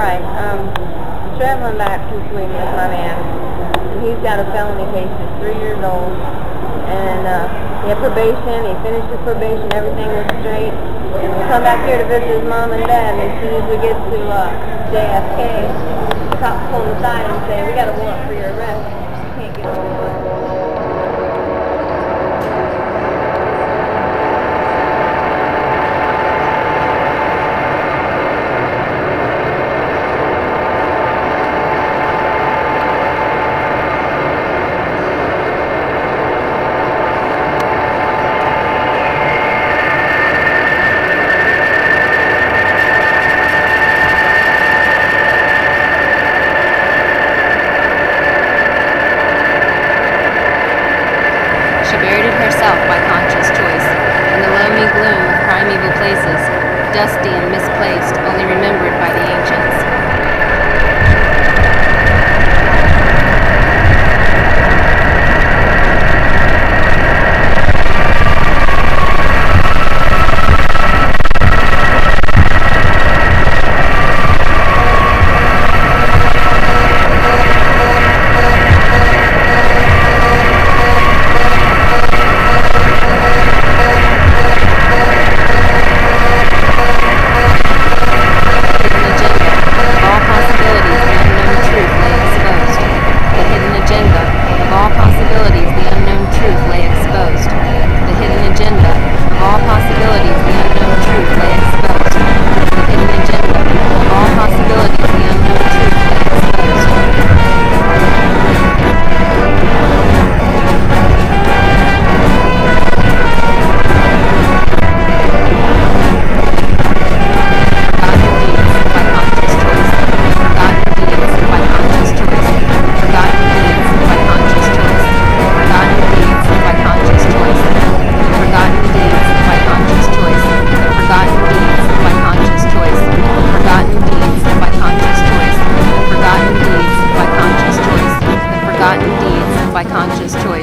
Alright, traveling back from Sweden with my man, and he's got a felony case. He's 3 years old, and he had probation. He finished his probation. Everything was straight. And we come back here to visit his mom and dad, and as soon as we get to JFK, the cops pull him aside and say, "We got a warrant for your arrest. You can't get on the bus." She buried it herself by conscious choice, in the loamy gloom of primeval places, dusty and misplaced, only remembered by the ancients. By conscious choice.